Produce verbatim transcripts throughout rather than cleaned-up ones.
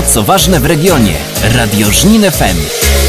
co ważne w regionie. Radio Żnin F M.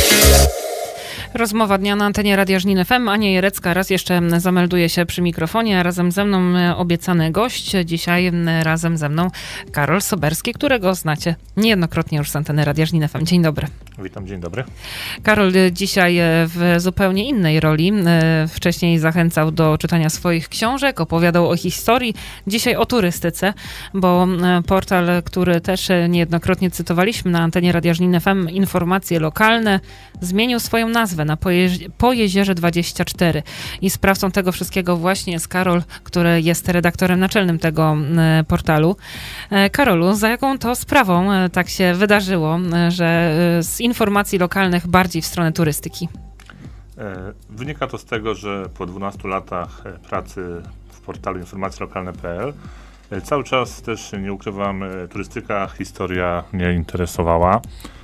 Rozmowa dnia na antenie Radia Żnin F M. Ania Jerecka raz jeszcze zamelduje się przy mikrofonie, a razem ze mną obiecany gość. Dzisiaj razem ze mną Karol Soberski, którego znacie niejednokrotnie już z anteny Radia Żnin F M. Dzień dobry. Witam, dzień dobry. Karol dzisiaj w zupełnie innej roli. Wcześniej zachęcał do czytania swoich książek, opowiadał o historii. Dzisiaj o turystyce, bo portal, który też niejednokrotnie cytowaliśmy na antenie Radia Żnin F M, Informacje Lokalne, zmienił swoją nazwę na Pojeź- Pojezierze dwadzieścia cztery. I sprawcą tego wszystkiego właśnie jest Karol, który jest redaktorem naczelnym tego e, portalu. E, Karolu, za jaką to sprawą e, tak się wydarzyło, e, że e, z informacji lokalnych bardziej w stronę turystyki? E, wynika to z tego, że po dwunastu latach pracy w portalu informacje lokalne kropka p l e, cały czas też, nie ukrywam, e, turystyka, historia mnie interesowała.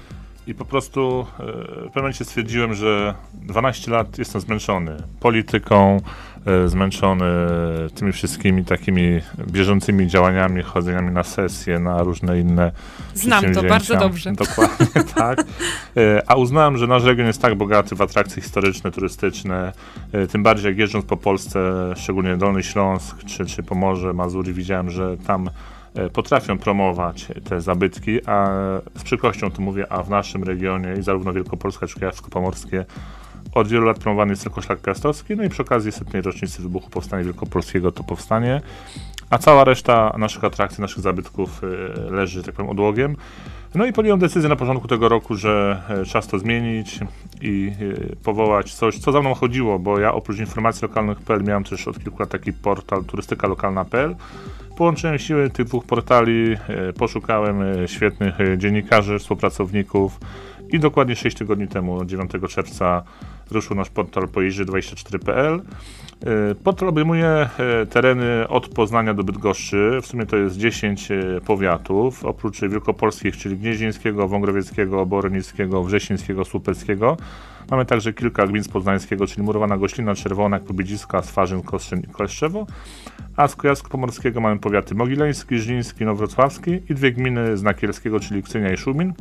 I po prostu e, w pewnym momencie stwierdziłem, że dwanaście lat jestem zmęczony polityką, e, zmęczony tymi wszystkimi takimi bieżącymi działaniami, chodzeniami na sesje, na różne inne Znam to bardzo dobrze. Dokładnie tak. E, a uznałem, że nasz region jest tak bogaty w atrakcje historyczne, turystyczne, e, tym bardziej jak jeżdżąc po Polsce, szczególnie Dolny Śląsk czy, czy Pomorze, Mazury, widziałem, że tam potrafią promować te zabytki, a z przykrością to mówię, a w naszym regionie i zarówno Wielkopolska, jak i Kujawsko-Pomorskie od wielu lat promowany jest tylko Szlak Piastowski, no i przy okazji setnej rocznicy wybuchu Powstania Wielkopolskiego to powstanie, a cała reszta naszych atrakcji, naszych zabytków leży, tak powiem, odłogiem. No i podjąłem decyzję na początku tego roku, że czas to zmienić i powołać coś, co za mną chodziło, bo ja oprócz informacji lokalnych kropka p l miałem też od kilku lat taki portal turystyka lokalna kropka p l. Połączyłem siły tych dwóch portali, poszukałem świetnych dziennikarzy, współpracowników i dokładnie sześć tygodni temu, dziewiątego czerwca, ruszył nasz portal Pojezierze dwadzieścia cztery kropka p l. Portal obejmuje tereny od Poznania do Bydgoszczy, w sumie to jest dziesięć powiatów, oprócz wielkopolskich, czyli Gnieźnieńskiego, Wągrowieckiego, Obornickiego, Wrzesińskiego, Słupeckiego. Mamy także kilka gmin z Poznańskiego, czyli Murowana, Goślina, Czerwonak, Pobiedziska, Swarzyn, Kostrzyn i Kleszczewo. A z Kujawsko-Pomorskiego mamy powiaty mogileński, żniński, nowrocławski i dwie gminy z Nakielskiego, czyli Kcynia i Szumin.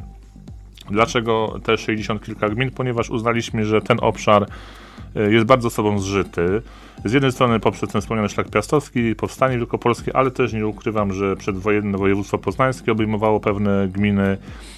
Dlaczego te sześćdziesiąt kilka gmin? Ponieważ uznaliśmy, że ten obszar jest bardzo sobą zżyty. Z jednej strony poprzez ten wspomniany Szlak Piastowski, powstanie wielkopolskie, ale też nie ukrywam, że przedwojenne województwo poznańskie obejmowało pewne gminy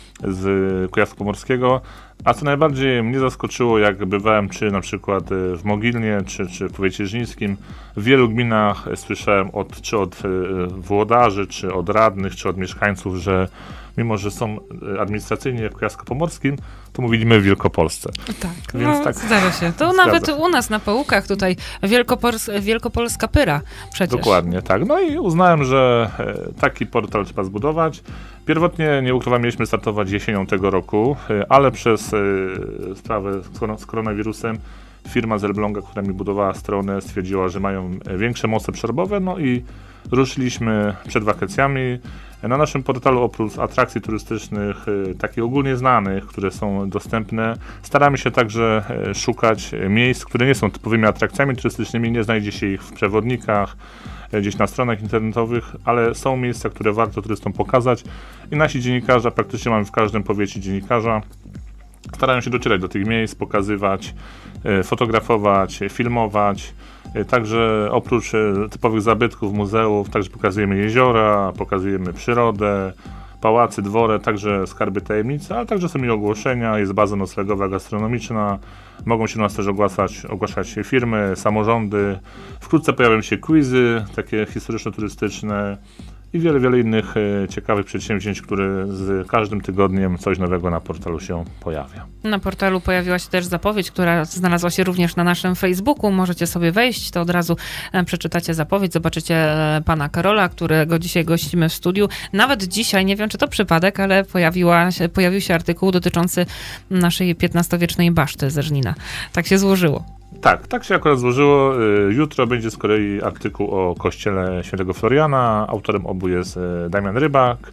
z Kujawsko-Pomorskiego. A co najbardziej mnie zaskoczyło, jak bywałem czy na przykład w Mogilnie, czy, czy w powiecie żnińskim, w wielu gminach słyszałem od, czy od włodarzy, czy od radnych, czy od mieszkańców, że mimo, że są administracyjnie w Kujawsko-Pomorskim, to mówimy w Wielkopolsce. Tak, Więc no, tak zdarza się. To zgadza. Nawet u nas na Połukach tutaj Wielkopols- Wielkopolska Pyra przecież. Dokładnie, tak. No i uznałem, że taki portal trzeba zbudować. Pierwotnie, nie ukrywam, mieliśmy startować jesienią tego roku, ale przez sprawę z koronawirusem firma z Elbląga, która mi budowała stronę, stwierdziła, że mają większe moce przerobowe, no i ruszyliśmy przed wakacjami. Na naszym portalu oprócz atrakcji turystycznych, takich ogólnie znanych, które są dostępne, staramy się także szukać miejsc, które nie są typowymi atrakcjami turystycznymi, nie znajdzie się ich w przewodnikach, gdzieś na stronach internetowych, ale są miejsca, które warto turystom pokazać i nasi dziennikarze, praktycznie mamy w każdym powiecie dziennikarza, starają się docierać do tych miejsc, pokazywać, fotografować, filmować. Także oprócz typowych zabytków, muzeów, także pokazujemy jeziora, pokazujemy przyrodę, pałacy, dwory, także skarby tajemnicy, ale także są i ogłoszenia, jest baza noclegowa, gastronomiczna, mogą się do nas też ogłaszać, ogłaszać firmy, samorządy. Wkrótce pojawią się quizy, takie historyczno-turystyczne i wiele, wiele innych e, ciekawych przedsięwzięć, które z każdym tygodniem coś nowego na portalu się pojawia. Na portalu pojawiła się też zapowiedź, która znalazła się również na naszym Facebooku. Możecie sobie wejść, to od razu e, przeczytacie zapowiedź, zobaczycie e, pana Karola, którego dzisiaj gościmy w studiu. Nawet dzisiaj, nie wiem czy to przypadek, ale pojawiła się, pojawił się artykuł dotyczący naszej piętnastowiecznej baszty ze Żnina. Tak się złożyło. Tak, tak się akurat złożyło. Jutro będzie z kolei artykuł o kościele świętego Floriana. Autorem obu jest Damian Rybak.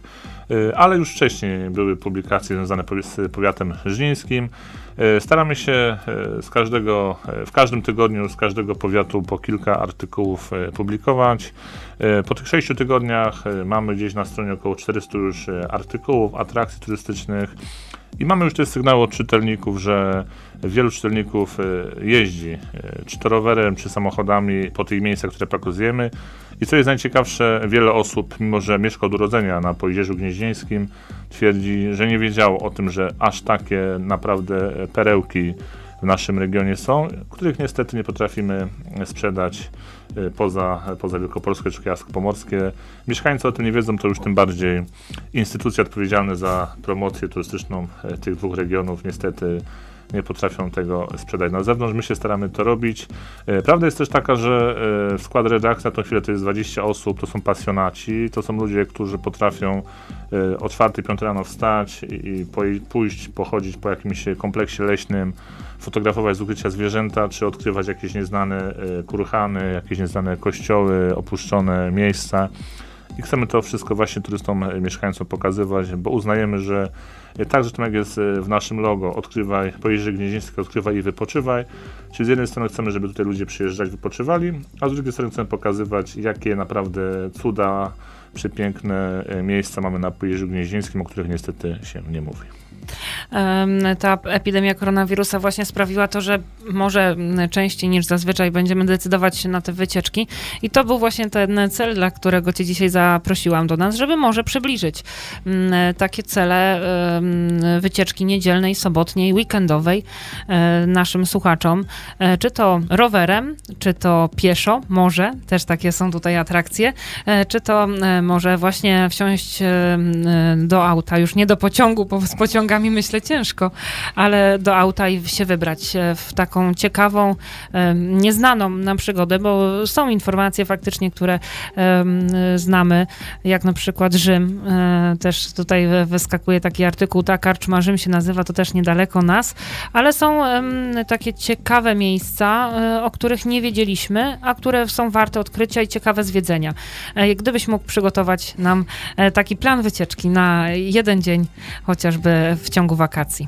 ale już wcześniej były publikacje związane z powiatem żnińskim. Staramy się z każdego, w każdym tygodniu z każdego powiatu po kilka artykułów publikować. Po tych sześciu tygodniach mamy gdzieś na stronie około czterystu już artykułów, atrakcji turystycznych i mamy już też sygnały od czytelników, że wielu czytelników jeździ czy to rowerem, czy samochodami po tych miejscach, które pokazujemy. I co jest najciekawsze, wiele osób, mimo że mieszka od urodzenia na Pojezierzu Gnieźnieńskim, twierdzi, że nie wiedziało o tym, że aż takie naprawdę perełki w naszym regionie są, których niestety nie potrafimy sprzedać poza, poza Wielkopolskę czy Kujawsko-Pomorskie. Mieszkańcy o tym nie wiedzą, to już tym bardziej instytucje odpowiedzialne za promocję turystyczną tych dwóch regionów niestety nie potrafią tego sprzedać na zewnątrz. My się staramy to robić. Prawda jest też taka, że w skład redakcji na tą chwilę to jest dwadzieścia osób, to są pasjonaci, to są ludzie, którzy potrafią o czwartej, piątej rano wstać i pójść, pochodzić po jakimś kompleksie leśnym, fotografować z ukrycia zwierzęta, czy odkrywać jakieś nieznane kurhany, jakieś nieznane kościoły, opuszczone miejsca. I chcemy to wszystko właśnie turystom, mieszkańcom pokazywać, bo uznajemy, że tak, że jak jest w naszym logo, odkrywaj, Pojezierze Gnieźnieńskie, odkrywaj i wypoczywaj. Czyli z jednej strony chcemy, żeby tutaj ludzie przyjeżdżać, wypoczywali, a z drugiej strony chcemy pokazywać, jakie naprawdę cuda, przepiękne miejsca mamy na Pojezierzu Gnieźnieńskim, o których niestety się nie mówi. Ta epidemia koronawirusa właśnie sprawiła to, że może częściej niż zazwyczaj będziemy decydować się na te wycieczki i to był właśnie ten cel, dla którego cię dzisiaj zaprosiłam do nas, żeby może przybliżyć takie cele wycieczki niedzielnej, sobotniej, weekendowej naszym słuchaczom. Czy to rowerem, czy to pieszo, może, też takie są tutaj atrakcje, czy to może właśnie wsiąść do auta, już nie do pociągu, bo z pociągami myślę ciężko, ale do auta i się wybrać w taką ciekawą, nieznaną nam przygodę, bo są informacje faktycznie, które znamy, jak na przykład Rzym. Też tutaj wyskakuje taki artykuł, ta karczma Rzym się nazywa, to też niedaleko nas, ale są takie ciekawe miejsca, o których nie wiedzieliśmy, a które są warte odkrycia i ciekawe zwiedzenia. Gdybyś mógł przygotować nam taki plan wycieczki na jeden dzień, chociażby w ciągu wakacji.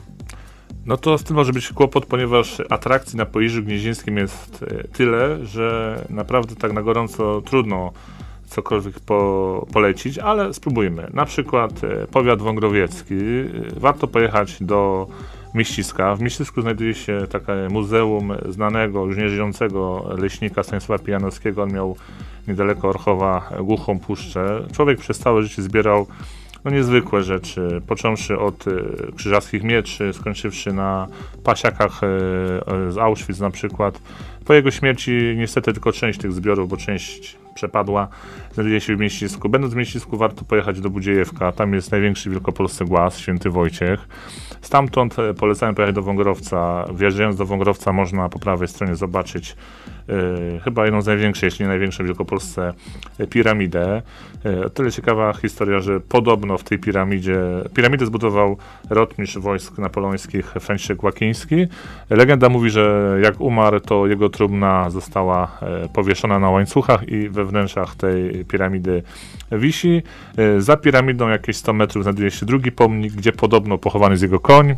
No to z tym może być kłopot, ponieważ atrakcji na Pojezierzu Gnieźnieńskim jest tyle, że naprawdę tak na gorąco trudno cokolwiek po, polecić, ale spróbujmy. Na przykład powiat wągrowiecki. Warto pojechać do Mieściska. W Mieścisku znajduje się takie muzeum znanego, już nieżyjącego leśnika Stanisława Pijanowskiego. On miał niedaleko Orchowa głuchą puszczę. Człowiek przez całe życie zbierał no niezwykłe rzeczy, począwszy od y, krzyżackich mieczy, skończywszy na pasiakach y, y, z Auschwitz na przykład. Po jego śmierci niestety tylko część tych zbiorów, bo część przepadła, znajduje się w Mieścisku. Będąc w Mieścisku warto pojechać do Budziejewka, tam jest największy w Wielkopolsce głaz, Święty Wojciech. Stamtąd polecamy pojechać do Wągrowca. Wjeżdżając do Wągrowca można po prawej stronie zobaczyć y, chyba jedną z największych, jeśli nie największą w Wielkopolsce piramidę. Y, tyle ciekawa historia, że podobno w tej piramidzie, piramidę zbudował rotmistrz wojsk napoleońskich Franciszek Łakiński. Legenda mówi, że jak umarł, to jego trumna została y, powieszona na łańcuchach i we wnętrzach tej piramidy wisi. Y, za piramidą jakieś sto metrów znajduje się drugi pomnik, gdzie podobno pochowany jest jego koń.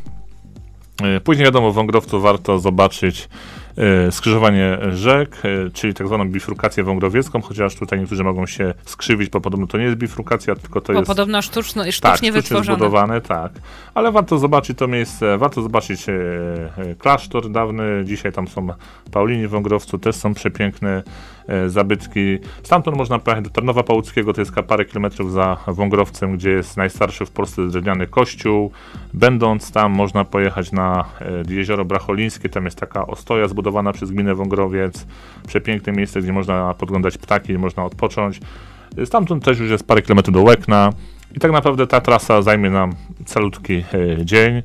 Później wiadomo, w Wągrowcu warto zobaczyć y, skrzyżowanie rzek, y, czyli tak zwaną bifurkację wągrowiecką, chociaż tutaj niektórzy mogą się skrzywić, bo podobno to nie jest bifurkacja, tylko to bo jest... podobno sztuczno, sztucznie tak, sztucznie wytworzone. zbudowane, tak. Ale warto zobaczyć to miejsce, warto zobaczyć y, y, klasztor dawny, dzisiaj tam są Paulini w Wągrowcu, też są przepiękne y, zabytki. Stamtąd można pojechać do Tarnowa Pałuckiego, to jest parę kilometrów za Wągrowcem, gdzie jest najstarszy w Polsce drewniany kościół. Będąc tam można pojechać na y, jezioro Bracholińskie, tam jest taka ostoja zbudowana przez gminę Wągrowiec, przepiękne miejsce, gdzie można podglądać ptaki, można odpocząć. Stamtąd też już jest parę kilometrów do Łekna i tak naprawdę ta trasa zajmie nam calutki e, dzień. E,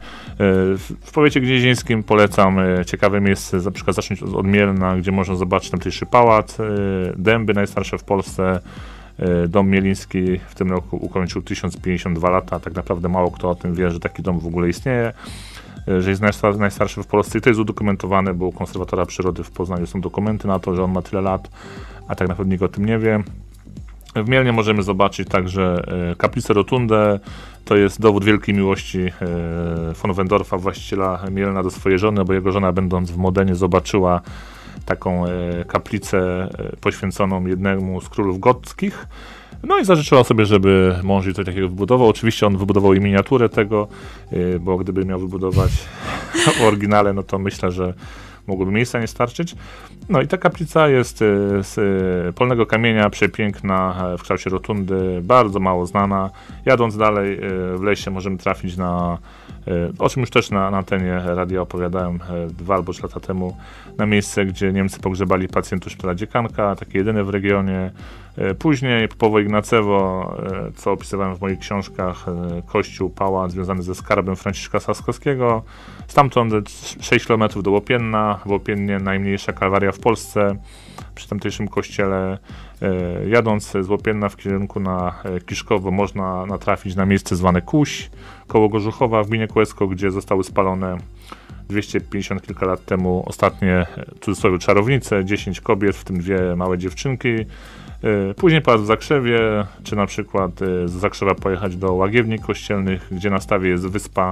w, w powiecie gnieźnieńskim polecam e, ciekawe miejsce, na przykład zacząć od Mielna, gdzie można zobaczyć tamtejszy pałac, e, dęby najstarsze w Polsce. E, dom Mieliński w tym roku ukończył tysiąc pięćdziesiąt dwa lata, tak naprawdę mało kto o tym wie, że taki dom w ogóle istnieje, e, że jest najstar najstarszy w Polsce i to jest udokumentowane, bo u konserwatora przyrody w Poznaniu są dokumenty na to, że on ma tyle lat, a tak naprawdę nikt o tym nie wie. W Mielnie możemy zobaczyć także kaplicę Rotundę. To jest dowód wielkiej miłości von Wendorfa, właściciela Mielna, do swojej żony, bo jego żona, będąc w Modenie, zobaczyła taką kaplicę poświęconą jednemu z królów gotyckich. No i zażyczyła sobie, żeby mąż jej coś takiego wybudował. Oczywiście on wybudował i miniaturę tego, bo gdyby miał wybudować w oryginale, no to myślę, że mogłoby miejsca nie starczyć. No i ta kaplica jest z polnego kamienia, przepiękna, w kształcie rotundy, bardzo mało znana. Jadąc dalej w lesie możemy trafić na, o czym już też na, na antenie radia opowiadałem dwa albo trzy lata temu, na miejsce, gdzie Niemcy pogrzebali pacjentów szpitala Dziekanka, takie jedyne w regionie. Później Popowo Ignacewo, co opisywałem w moich książkach, kościół, pałac związany ze skarbem Franciszka Saskowskiego. Stamtąd sześć kilometrów do Łopienna, w Łopiennie najmniejsza kalwaria w Polsce. Przy tamtejszym kościele, jadąc z Łopienna w kierunku na Kiszkowo, można natrafić na miejsce zwane Kuś, koło Gorzuchowa w gminie Kłecko, gdzie zostały spalone dwieście pięćdziesiąt kilka lat temu ostatnie, w cudzysłowie, czarownice, dziesięć kobiet, w tym dwie małe dziewczynki. Później pałac w Zakrzewie, czy na przykład z Zakrzewa pojechać do Łagiewnik Kościelnych, gdzie na stawie jest wyspa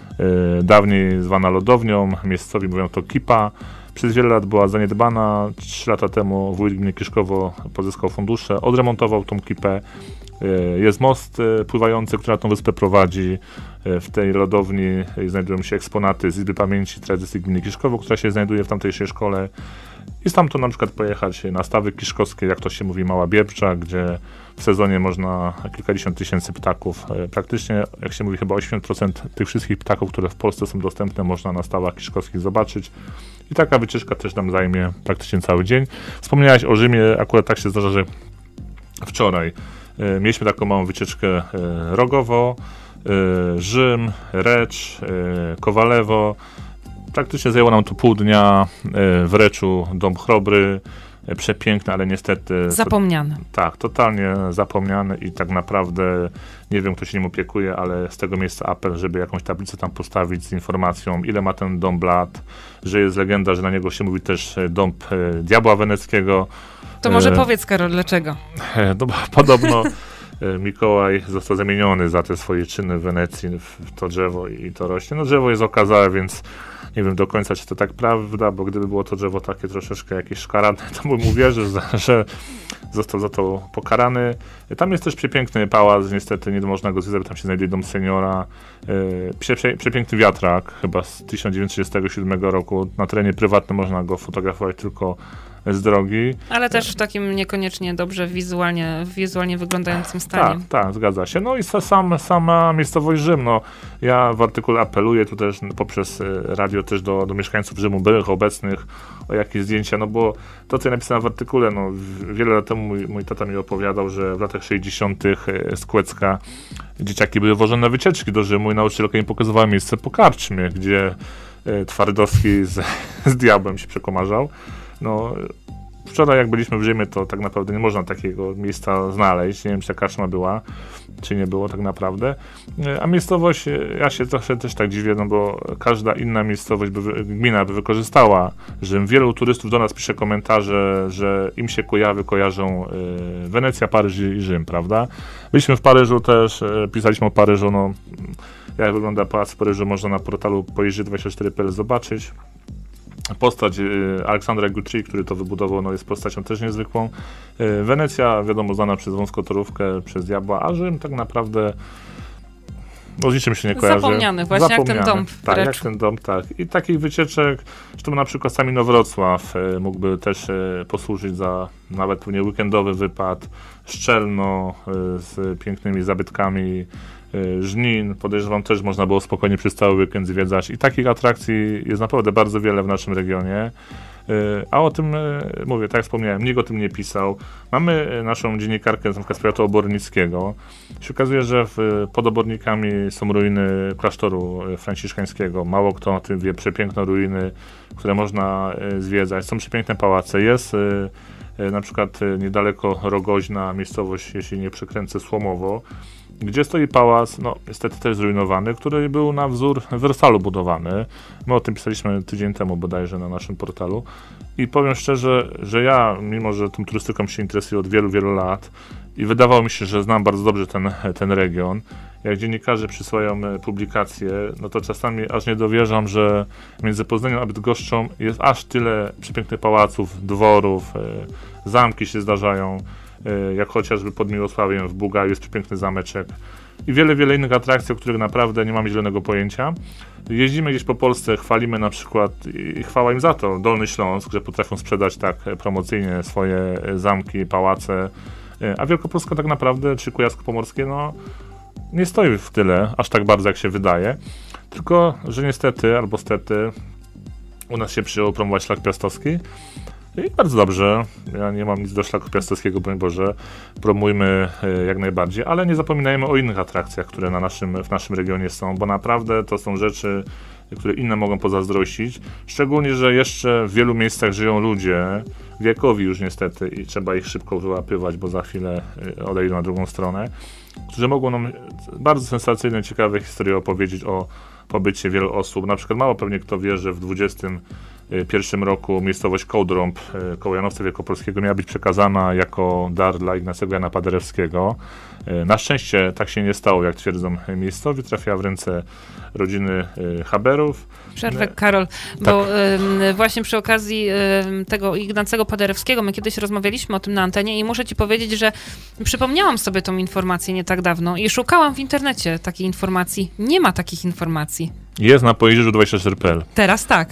dawniej zwana lodownią, miejscowi mówią to Kipa. Przez wiele lat była zaniedbana. Trzy lata temu wójt gminy Kiszkowo pozyskał fundusze, odremontował tą kipę. Jest most pływający, który na tą wyspę prowadzi. W tej lodowni znajdują się eksponaty z Izby Pamięci Tradycji gminy Kiszkowo, która się znajduje w tamtejszej szkole. I stamtąd na przykład pojechać na stawy kiszkowskie, jak to się mówi, Mała Biebrcza, gdzie w sezonie można kilkadziesiąt tysięcy ptaków, praktycznie, jak się mówi, chyba osiemdziesiąt procent tych wszystkich ptaków, które w Polsce są dostępne, można na stawach kiszkowskich zobaczyć. I taka wycieczka też nam zajmie praktycznie cały dzień. Wspomniałeś o Rzymie, akurat tak się zdarza, że wczoraj e, mieliśmy taką małą wycieczkę e, Rogowo, e, Rzym, Recz, e, Kowalewo. Praktycznie zajęło nam to pół dnia. e, w Reczu Dom Chrobry, e, przepiękny, ale niestety... Zapomniany. To, tak, totalnie zapomniany i tak naprawdę nie wiem, kto się nim opiekuje, ale z tego miejsca apel, żeby jakąś tablicę tam postawić z informacją, ile ma ten dom lat, że jest legenda, że na niego się mówi też dom e, diabła weneckiego. To może e, powiedz, Karol, dlaczego? E, no, podobno e, Mikołaj został zamieniony za te swoje czyny w Wenecji, w, w to drzewo i to rośnie. No drzewo jest okazałe, więc nie wiem do końca, czy to tak prawda, bo gdyby było to drzewo takie troszeczkę jakieś szkaradne, to bym uwierzył, że został za to pokarany. Tam jest też przepiękny pałac, niestety nie można go zwiedzać, tam się znajduje dom seniora. Prze, prze, przepiękny wiatrak, chyba z tysiąc dziewięćset trzydziestego siódmego roku. Na terenie prywatnym można go fotografować tylko z drogi. Ale też w takim niekoniecznie dobrze wizualnie, wizualnie wyglądającym stanie. Tak, tak, zgadza się. No i sam, sama miejscowość Rzym. No, ja w artykule apeluję tu też poprzez radio też do, do mieszkańców Rzymu, byłych, obecnych, o jakieś zdjęcia, no bo to, co ja napisałem w artykule, no wiele lat temu mój, mój tata mi opowiadał, że w latach sześćdziesiątych z Kłecka dzieciaki były wożone na wycieczki do Rzymu i nauczycielka im pokazywała miejsce po karczmie, gdzie Twardowski z, z diabłem się przekomarzał. No, wczoraj jak byliśmy w Rzymie, to tak naprawdę nie można takiego miejsca znaleźć. Nie wiem, czy ta karczma była, czy nie było tak naprawdę. A miejscowość, ja się trochę też tak dziwię, no bo każda inna miejscowość, by, gmina by wykorzystała Rzym. Wielu turystów do nas pisze komentarze, że im się Kujawy kojarzą y, Wenecja, Paryż i Rzym, prawda? Byliśmy w Paryżu też, y, pisaliśmy o Paryżu, no jak wygląda pałac w Paryżu, można na portalu pojeździ dwadzieścia cztery kropka p l zobaczyć. Postać y, Aleksandra Guthrie, który to wybudował, no jest postacią też niezwykłą. Y, Wenecja, wiadomo, znana przez wąską torówkę, przez diabła, a Rzym tak naprawdę no, z niczym się nie kojarzy. Zapomniany, właśnie Zapomniany. jak ten dom w Tak, Reczu. jak ten dom, tak. I takich wycieczek, zresztą na przykład sami Inowrocław y, mógłby też y, posłużyć za nawet pewnie weekendowy wypad. Szczelno y, z pięknymi zabytkami, Żnin, podejrzewam, też można było spokojnie przez cały weekend zwiedzać i takich atrakcji jest naprawdę bardzo wiele w naszym regionie. A o tym mówię, tak jak wspomniałem, nikt o tym nie pisał. Mamy naszą dziennikarkę na przykład z powiatu obornickiego. Się okazuje, że w, pod Obornikami są ruiny klasztoru franciszkańskiego. Mało kto o tym wie, przepiękne ruiny, które można zwiedzać. Są przepiękne pałace. Jest na przykład niedaleko Rogoźna, miejscowość, jeśli nie przekręcę, Słomowo, gdzie stoi pałac, no niestety też zrujnowany, który był na wzór Wersalu budowany. My o tym pisaliśmy tydzień temu bodajże na naszym portalu. I powiem szczerze, że ja, mimo że tą turystyką się interesuję od wielu, wielu lat i wydawało mi się, że znam bardzo dobrze ten, ten region. Jak dziennikarze przysyłają publikacje, no to czasami aż nie dowierzam, że między Poznaniem a Bydgoszczą jest aż tyle przepięknych pałaców, dworów, zamki się zdarzają, jak chociażby pod Miłosławiem w Bugaju jest przepiękny zameczek i wiele, wiele innych atrakcji, o których naprawdę nie mamy zielonego pojęcia. Jeździmy gdzieś po Polsce, chwalimy na przykład i chwała im za to Dolny Śląsk, że potrafią sprzedać tak promocyjnie swoje zamki, pałace, a Wielkopolska tak naprawdę, czy Kujawsko-Pomorskie, no nie stoi w tyle, aż tak bardzo jak się wydaje, tylko że niestety, albo stety, u nas się przyjęło promować Szlak Piastowski i bardzo dobrze, ja nie mam nic do Szlaku Piastowskiego, broń Boże, promujmy jak najbardziej, ale nie zapominajmy o innych atrakcjach, które na naszym, w naszym regionie są, bo naprawdę to są rzeczy, które inne mogą pozazdrościć, szczególnie, że jeszcze w wielu miejscach żyją ludzie, wiekowi już niestety i trzeba ich szybko wyłapywać, bo za chwilę odejdą na drugą stronę, którzy mogą nam bardzo sensacyjne, ciekawe historie opowiedzieć o pobycie wielu osób. Na przykład mało pewnie kto wie, że w dwudziestym pierwszym roku miejscowość Kołdrąb koło Janowca Wielkopolskiego miała być przekazana jako dar dla Ignacego Jana Paderewskiego. Na szczęście tak się nie stało, jak twierdzą miejscowi, trafiła w ręce rodziny Haberów. Przerwę, Karol, tak. Bo y, właśnie przy okazji y, tego Ignacego Paderewskiego my kiedyś rozmawialiśmy o tym na antenie i muszę ci powiedzieć, że przypomniałam sobie tą informację nie tak dawno i szukałam w internecie takiej informacji. Nie ma takich informacji. Jest na pojezierzu dwadzieścia cztery kropka p l. Teraz tak.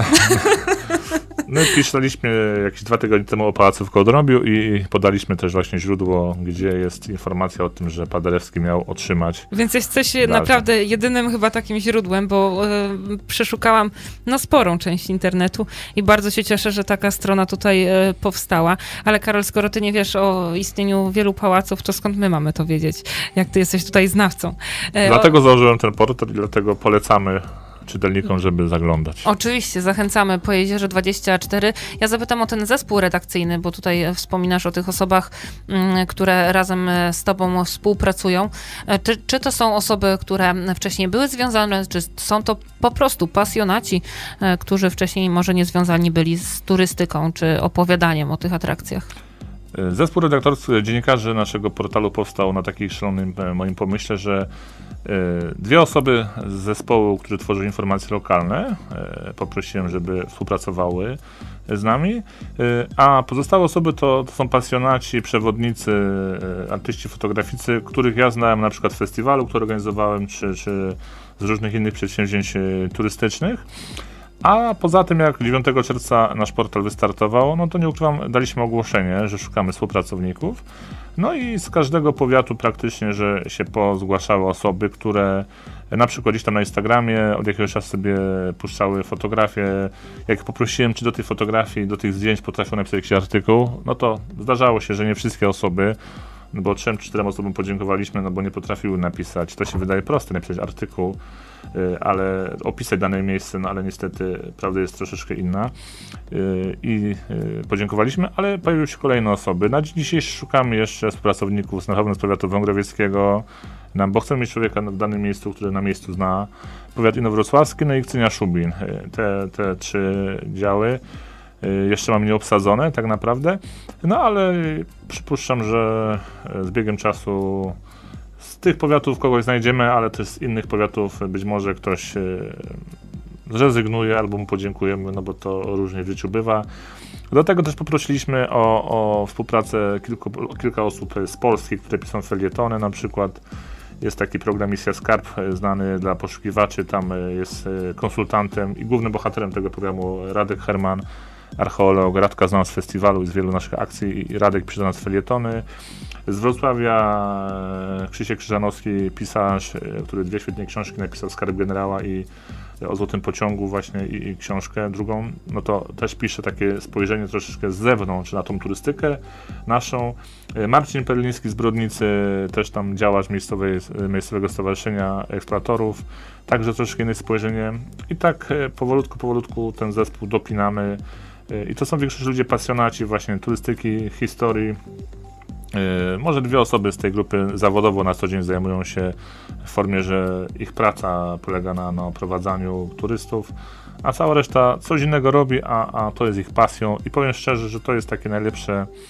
My pisaliśmy jakieś dwa tygodnie temu o Pałacu w Kołdrąbiu i podaliśmy też właśnie źródło, gdzie jest informacja o tym, że Paderewski miał otrzymać. Więc jesteś dalsze. Naprawdę jedynym chyba takim źródłem, bo y, przeszukałam no, sporą część internetu i bardzo się cieszę, że taka strona tutaj y, powstała. Ale Karol, skoro ty nie wiesz o istnieniu wielu pałaców, to skąd my mamy to wiedzieć? Jak ty jesteś tutaj znawcą? Y, dlatego o... założyłem ten portal i dlatego polecamy czytelnikom, żeby zaglądać. Oczywiście, zachęcamy po Jezierze dwadzieścia cztery. Ja zapytam o ten zespół redakcyjny, bo tutaj wspominasz o tych osobach, m, które razem z tobą współpracują. Czy, czy to są osoby, które wcześniej były związane, czy są to po prostu pasjonaci, którzy wcześniej może nie związani byli z turystyką, czy opowiadaniem o tych atrakcjach? Zespół redaktorski dziennikarzy naszego portalu powstał na takim szalonym moim pomyśle, że dwie osoby z zespołu, którzy tworzą informacje lokalne, poprosiłem, żeby współpracowały z nami, a pozostałe osoby to, to są pasjonaci, przewodnicy, artyści fotograficy, których ja znałem na przykład z festiwalu, który organizowałem, czy, czy z różnych innych przedsięwzięć turystycznych. A poza tym, jak dziewiątego czerwca nasz portal wystartował, no to nie ukrywam, daliśmy ogłoszenie, że szukamy współpracowników. No i z każdego powiatu praktycznie, że się pozgłaszały osoby, które na przykład gdzieś tam na Instagramie od jakiegoś czasu sobie puszczały fotografie. Jak poprosiłem, czy do tej fotografii, do tych zdjęć potrafią napisać jakiś artykuł, no to zdarzało się, że nie wszystkie osoby, no bo trzem, czterem osobom podziękowaliśmy, no bo nie potrafiły napisać. To się wydaje proste, napisać artykuł, ale opisać dane miejsce, no ale niestety prawda jest troszeczkę inna. I podziękowaliśmy, ale pojawiły się kolejne osoby. Na dzień dzisiejszy szukamy jeszcze współpracowników z na pewno z powiatu wągrowieckiego, bo chcemy mieć człowieka w danym miejscu, który na miejscu zna. Powiat inowrocławski, no i Kcynia-Szubin. Te, te trzy działy jeszcze mamy nieobsadzone tak naprawdę, no ale przypuszczam, że z biegiem czasu z tych powiatów kogoś znajdziemy, ale też z innych powiatów być może ktoś zrezygnuje albo mu podziękujemy, no bo to różnie w życiu bywa. Do tego też poprosiliśmy o, o współpracę kilku, kilka osób z Polski, które piszą felietony na przykład. Jest taki program Misja Skarb, znany dla poszukiwaczy, tam jest konsultantem i głównym bohaterem tego programu Radek Herman, archeolog. Radka znał z festiwalu i z wielu naszych akcji i Radek pisze do nas felietony. Z Wrocławia Krzysiek Krzyżanowski, pisarz, który dwie świetne książki napisał, Skarb Generała i o Złotym Pociągu właśnie i, i książkę drugą, no to też pisze takie spojrzenie troszeczkę z zewnątrz na tą turystykę naszą. Marcin Perliński z Brodnicy, też tam działacz miejscowej, miejscowego stowarzyszenia eksploratorów, także troszeczkę inne spojrzenie i tak powolutku, powolutku ten zespół dopinamy i to są większość ludzie pasjonaci właśnie turystyki, historii. Yy, może dwie osoby z tej grupy zawodowo na co dzień zajmują się w formie, że ich praca polega na, na oprowadzaniu turystów, a cała reszta coś innego robi, a, a to jest ich pasją i powiem szczerze, że to jest takie najlepsze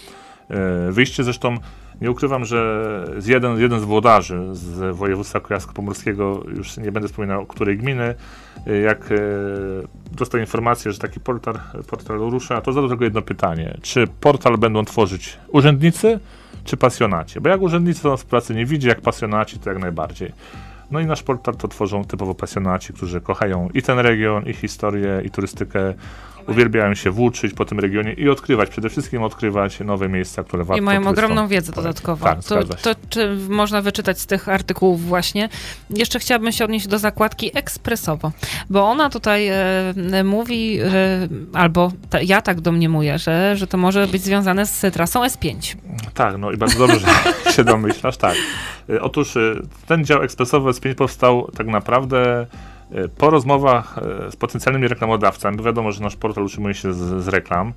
wyjście. Zresztą nie ukrywam, że z jeden, jeden z włodarzy z województwa kujawsko-pomorskiego, już nie będę wspominał której gminy, jak dostał informację, że taki portal, portal rusza, to zadał tylko jedno pytanie. Czy portal będą tworzyć urzędnicy, czy pasjonaci? Bo jak urzędnicy to w pracy nie widzi, jak pasjonaci to jak najbardziej. No i nasz portal to tworzą typowo pasjonaci, którzy kochają i ten region, i historię, i turystykę. Uwielbiają się włóczyć po tym regionie i odkrywać, przede wszystkim odkrywać nowe miejsca, które warto. I mają turystom ogromną wiedzę dodatkową. Tak, to, to czy można wyczytać z tych artykułów właśnie. Jeszcze chciałabym się odnieść do zakładki ekspresowo, bo ona tutaj e, mówi, e, albo ta, ja tak domniemuję, że, że to może być związane z trasą S pięć. Tak, no i bardzo dobrze, że się domyślasz, tak. E, otóż e, ten dział ekspresowy S pięć powstał tak naprawdę po rozmowach z potencjalnymi reklamodawcami, bo wiadomo, że nasz portal utrzymuje się z, z reklam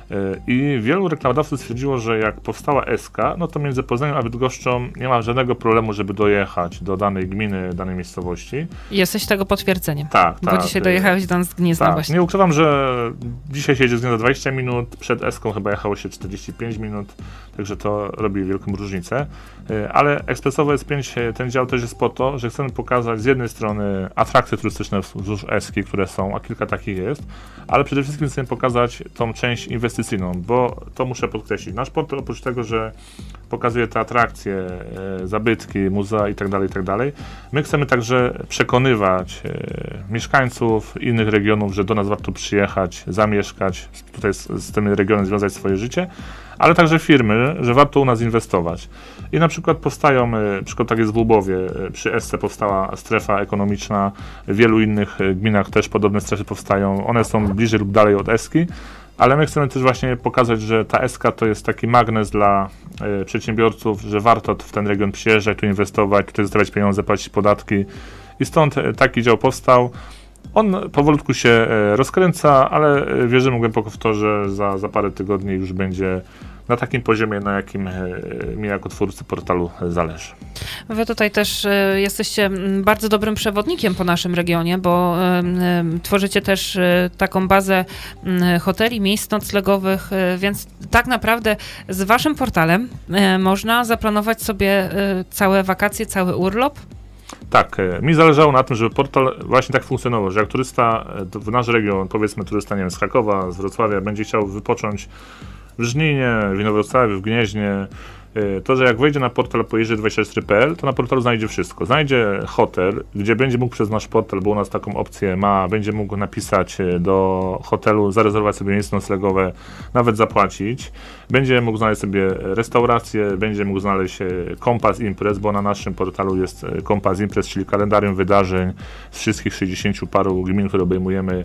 i wielu reklamodawców stwierdziło, że jak powstała S K, no to między Poznaniem a Bydgoszczą nie ma żadnego problemu, żeby dojechać do danej gminy, danej miejscowości. Jesteś tego potwierdzeniem. Tak, bo tak. dzisiaj dojechałeś tam z Gniezna tak. właśnie. Nie ukrywam, że dzisiaj się jedzie z Gniezna dwadzieścia minut, przed S Ką chyba jechało się czterdzieści pięć minut, także to robi wielką różnicę. Ale ekspresowe S pięć, ten dział też jest po to, że chcemy pokazać z jednej strony atrakcje turystyczne wzdłuż Eski, które są, a kilka takich jest, ale przede wszystkim chcemy pokazać tą część inwestycyjną, bo to muszę podkreślić. Nasz portal oprócz tego, że pokazuje te atrakcje, e, zabytki, muzea itd., itd., my chcemy także przekonywać e, mieszkańców innych regionów, że do nas warto przyjechać, zamieszkać, tutaj z, z tym regionem związać swoje życie, ale także firmy, że warto u nas inwestować. I na przykład powstają, e, przykład tak jest w Łubowie, e, przy Esce powstała strefa ekonomiczna, w wielu innych e, gminach też podobne strefy powstają, one są bliżej lub dalej od Eski, ale my chcemy też właśnie pokazać, że ta Eska to jest taki magnes dla e, przedsiębiorców, że warto w ten region przyjeżdżać, tu inwestować, tutaj zostawiać pieniądze, płacić podatki i stąd e, taki dział powstał. On powolutku się e, rozkręca, ale e, wierzymy głęboko w to, że za, za parę tygodni już będzie na takim poziomie, na jakim e, mi jako twórcy portalu zależy. Wy tutaj też e, jesteście bardzo dobrym przewodnikiem po naszym regionie, bo e, e, tworzycie też e, taką bazę e, hoteli, miejsc noclegowych, e, więc tak naprawdę z waszym portalem e, można zaplanować sobie e, całe wakacje, cały urlop. Tak, mi zależało na tym, żeby portal właśnie tak funkcjonował, że jak turysta w nasz region, powiedzmy turysta, nie wiem, z Krakowa, z Wrocławia, będzie chciał wypocząć w Żninie, w Inowrocławiu, w Gnieźnie, to, że jak wejdzie na portal pojeździe dwadzieścia cztery kropka p l, to na portalu znajdzie wszystko. Znajdzie hotel, gdzie będzie mógł przez nasz portal, bo u nas taką opcję ma, będzie mógł napisać do hotelu, zarezerwować sobie miejsce noclegowe, nawet zapłacić. Będzie mógł znaleźć sobie restaurację, będzie mógł znaleźć kompas imprez, bo na naszym portalu jest kompas imprez, czyli kalendarium wydarzeń z wszystkich sześćdziesięciu paru gmin, które obejmujemy.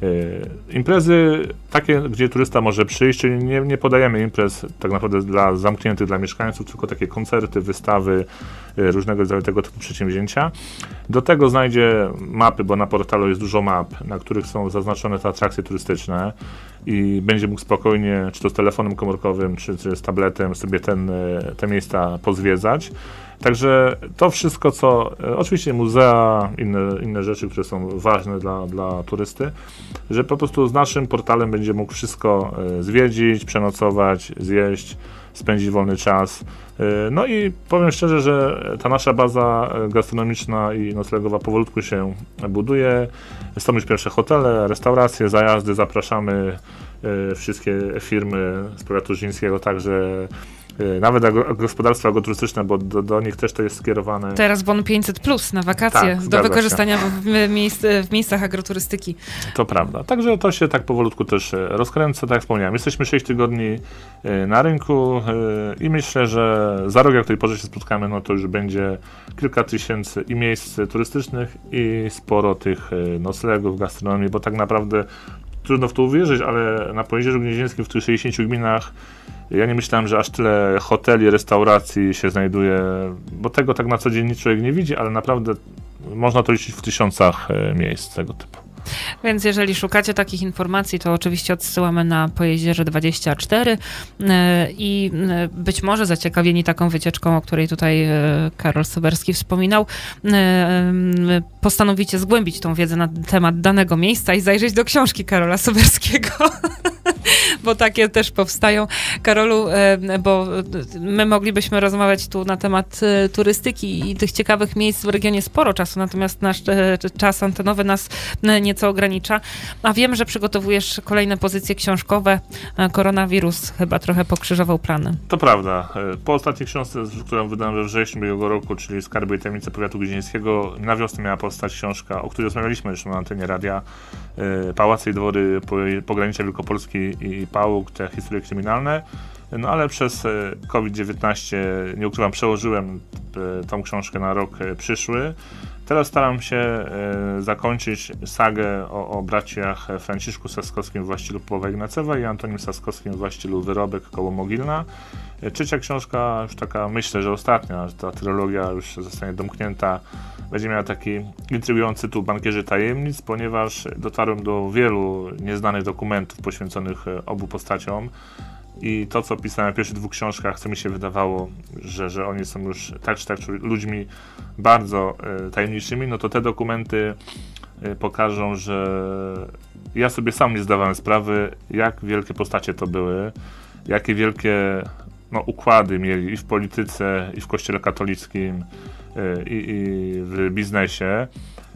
Imprezy takie, gdzie turysta może przyjść, czyli nie, nie podajemy imprez tak naprawdę dla zamkniętych dla mieszkańców, tylko takie koncerty, wystawy, różnego rodzaju tego typu przedsięwzięcia. Do tego znajdzie mapy, bo na portalu jest dużo map, na których są zaznaczone te atrakcje turystyczne i będzie mógł spokojnie, czy to z telefonem komórkowym, czy, czy z tabletem sobie ten, te miejsca pozwiedzać. Także to wszystko, co oczywiście muzea, inne, inne rzeczy, które są ważne dla, dla turysty, że po prostu z naszym portalem będzie mógł wszystko zwiedzić, przenocować, zjeść, spędzić wolny czas. No i powiem szczerze, że ta nasza baza gastronomiczna i noclegowa powolutku się buduje. Są już pierwsze hotele, restauracje, zajazdy, zapraszamy wszystkie firmy z powiatu żnińskiego, także nawet gospodarstwa agroturystyczne, bo do, do nich też to jest skierowane. Teraz bon pięćset plus na wakacje, tak, do wykorzystania w, miejsc, w miejscach agroturystyki. To prawda. Także to się tak powolutku też rozkręca, tak jak wspomniałem. Jesteśmy sześć tygodni na rynku i myślę, że za rok, jak tej porze się spotkamy, no to już będzie kilka tysięcy i miejsc turystycznych i sporo tych noclegów, gastronomii, bo tak naprawdę trudno w to uwierzyć, ale na Pojezierzu Gnieźnieńskim w tych sześćdziesięciu gminach ja nie myślałem, że aż tyle hoteli, restauracji się znajduje, bo tego tak na co dzień człowiek nie widzi, ale naprawdę można to liczyć w tysiącach miejsc tego typu. Więc jeżeli szukacie takich informacji, to oczywiście odsyłamy na Pojezierze dwadzieścia cztery i być może zaciekawieni taką wycieczką, o której tutaj Karol Soberski wspominał, postanowicie zgłębić tą wiedzę na temat danego miejsca i zajrzeć do książki Karola Soberskiego. Bo takie też powstają. Karolu, bo my moglibyśmy rozmawiać tu na temat turystyki i tych ciekawych miejsc w regionie sporo czasu, natomiast nasz czas antenowy nas nieco ogranicza. A wiem, że przygotowujesz kolejne pozycje książkowe. Koronawirus chyba trochę pokrzyżował plany. To prawda. Po ostatniej książce, którą wydałem we wrześniu ubiegłego roku, czyli Skarby i tajemnice powiatu gnieźnieńskiego, na wiosnę miała powstać książka, o której rozmawialiśmy już na antenie radia, Pałace i dwory pogranicza Wielkopolski i Pałuk, te historie kryminalne. No ale przez COVID dziewiętnaście, nie ukrywam, przełożyłem tą książkę na rok przyszły. Teraz staram się e, zakończyć sagę o, o braciach Franciszku Saskowskim w Właścilu Połowa Ignacewa i Antonim Saskowskim w Właścilu Wyrobek koło Mogilna. E, trzecia książka, już taka, myślę, że ostatnia, że ta trylogia już zostanie domknięta, będzie miała taki intrygujący tytuł Bankierzy Tajemnic, ponieważ dotarłem do wielu nieznanych dokumentów poświęconych obu postaciom. I to, co pisałem w pierwszych dwóch książkach, co mi się wydawało, że, że oni są już tak czy tak ludźmi bardzo e, tajemniczymi, no to te dokumenty e, pokażą, że ja sobie sam nie zdawałem sprawy, jak wielkie postacie to były, jakie wielkie no, układy mieli i w polityce, i w kościele katolickim, e, i, i w biznesie.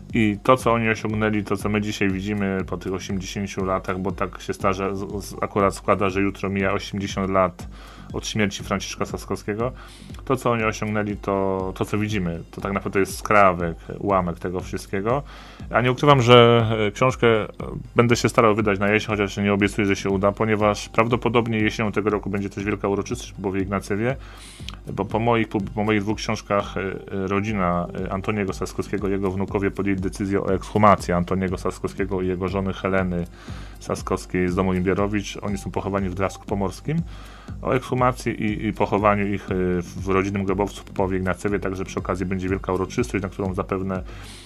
I to, co oni osiągnęli, to, co my dzisiaj widzimy po tych osiemdziesięciu latach, bo tak się starza, z, z, akurat składa, że jutro mija osiemdziesiąt lat od śmierci Franciszka Saskowskiego, to, co oni osiągnęli, to, to co widzimy, to tak naprawdę jest skrawek, ułamek tego wszystkiego. A nie ukrywam, że książkę będę się starał wydać na jesień, chociaż nie obiecuję, że się uda, ponieważ prawdopodobnie jesienią tego roku będzie też wielka uroczystość w Połowie Ignacewie, bo po moich, po moich dwóch książkach rodzina Antoniego Saskowskiego i jego wnukowie podjęli decyzję o ekshumacji Antoniego Saskowskiego i jego żony Heleny Saskowskiej z domu Imbierowicz. Oni są pochowani w Drawsku Pomorskim. O ekshumacji i, i pochowaniu ich w rodzinnym grobowcu w Połowie Ignacewie, także przy okazji będzie wielka uroczystość, na którą zapewne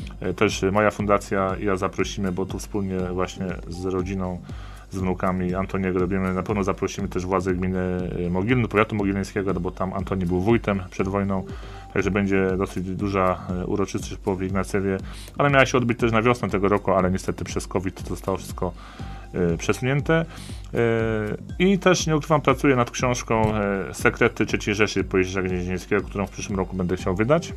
też moja fundacja i ja zaprosimy, bo tu wspólnie właśnie z rodziną, z wnukami Antoniego robimy. Na pewno zaprosimy też władze gminy Mogilny, powiatu mogilnieńskiego, bo tam Antoni był wójtem przed wojną, także będzie dosyć duża uroczystość w Połowie Ignacewie, ale miała się odbyć też na wiosnę tego roku, ale niestety przez COVID to zostało wszystko y, przesunięte. Y, I też, nie ukrywam, pracuję nad książką y, Sekrety trzeciej Rzeszy Pojezierza Gnieźnieńskiego, którą w przyszłym roku będę chciał wydać.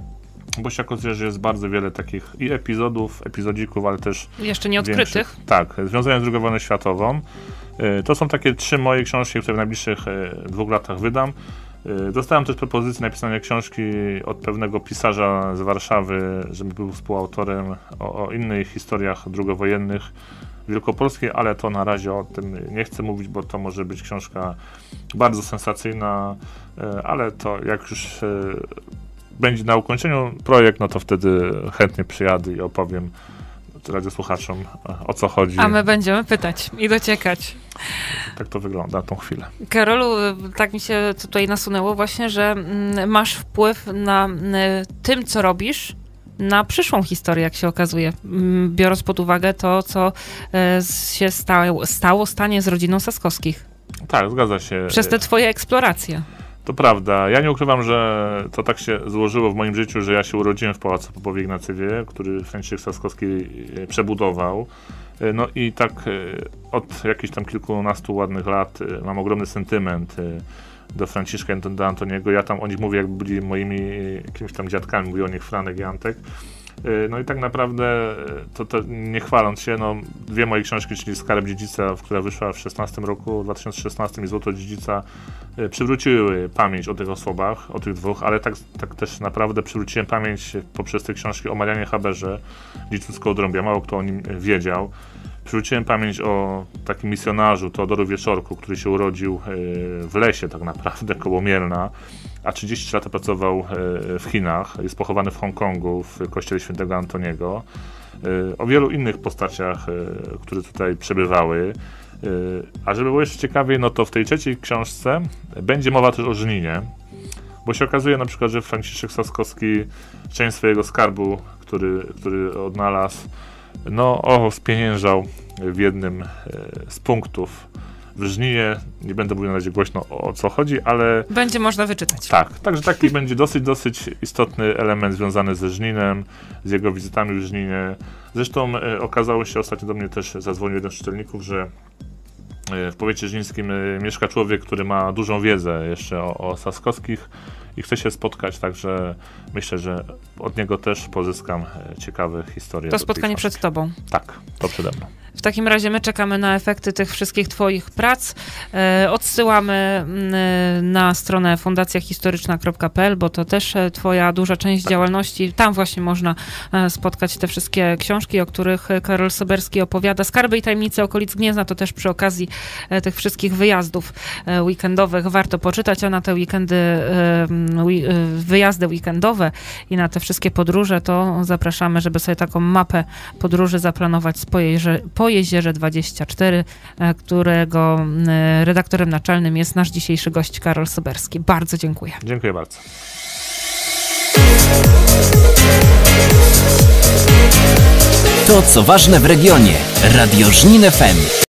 Bo się okazuje, że jest bardzo wiele takich i epizodów, epizodzików, ale też jeszcze nieodkrytych. Większych, tak, związane z drugą wojną światową. Y, to są takie trzy moje książki, które w najbliższych y, dwóch latach wydam. Dostałem też propozycję napisania książki od pewnego pisarza z Warszawy, żeby był współautorem o, o innych historiach drugowojennych wielkopolskiej, ale to na razie o tym nie chcę mówić, bo to może być książka bardzo sensacyjna, ale to jak już będzie na ukończeniu projekt, no to wtedy chętnie przyjadę i opowiem radiosłuchaczom, o co chodzi. A my będziemy pytać i dociekać. Tak to wygląda na tą chwilę. Karolu, tak mi się tutaj nasunęło właśnie, że masz wpływ na tym, co robisz, na przyszłą historię, jak się okazuje, biorąc pod uwagę to, co się stało, stało stanie z rodziną Saskowskich. Tak, zgadza się. Przez te twoje eksploracje. To prawda. Ja nie ukrywam, że to tak się złożyło w moim życiu, że ja się urodziłem w Pałacu po Połowie Ignacewie, który Franciszek Saskowski przebudował. No i tak od jakichś tam kilkunastu ładnych lat mam ogromny sentyment do Franciszka i do Antoniego. Ja tam o nich mówię, jakby byli moimi jakimiś tam dziadkami, mówię o nich Franek i Antek. No i tak naprawdę, to, to nie chwaląc się, no, dwie moje książki, czyli Skarb Dziedzica, która wyszła w szesnastym roku, w dwa tysiące szesnastym i Złoto Dziedzica, przywróciły pamięć o tych osobach, o tych dwóch, ale tak, tak też naprawdę przywróciłem pamięć poprzez te książki o Marianie Haberze, Licucko-Odrąbia, mało kto o nim wiedział. Przywróciłem pamięć o takim misjonarzu, Teodoru Wieczorku, który się urodził w lesie tak naprawdę, koło Mielna, a trzydzieści lat pracował w Chinach, jest pochowany w Hongkongu, w kościele świętego Antoniego. O wielu innych postaciach, które tutaj przebywały. A żeby było jeszcze ciekawiej, no to w tej trzeciej książce będzie mowa też o Żninie, bo się okazuje na przykład, że Franciszek Saskowski część swojego skarbu, który, który odnalazł, no o, spieniężał w jednym z punktów w Żninie. Nie będę mówił na razie głośno, o co chodzi, ale... Będzie można wyczytać. Tak, także taki będzie dosyć, dosyć istotny element związany ze Żninem, z jego wizytami w Żninie. Zresztą e, okazało się, ostatnio do mnie też zadzwonił jeden z czytelników, że w powiecie żnińskim mieszka człowiek, który ma dużą wiedzę jeszcze o, o Saskowskich i chce się spotkać, także myślę, że od niego też pozyskam ciekawe historie. To spotkanie przed tobą. Tak, to przede mną. W takim razie my czekamy na efekty tych wszystkich twoich prac. E, odsyłamy e, na stronę fundacja historyczna kropka p l, bo to też e, twoja duża część tak. działalności. Tam właśnie można e, spotkać te wszystkie książki, o których Karol Soberski opowiada. Skarby i tajemnice okolic Gniezna to też przy okazji e, tych wszystkich wyjazdów e, weekendowych warto poczytać, a na te weekendy, e, e, wyjazdy weekendowe i na te wszystkie podróże to zapraszamy, żeby sobie taką mapę podróży zaplanować z Pojezierze, po Jezierze dwadzieścia cztery, którego redaktorem naczelnym jest nasz dzisiejszy gość Karol Soberski. Bardzo dziękuję. Dziękuję bardzo. To, co ważne w regionie. Radio Żnin F M.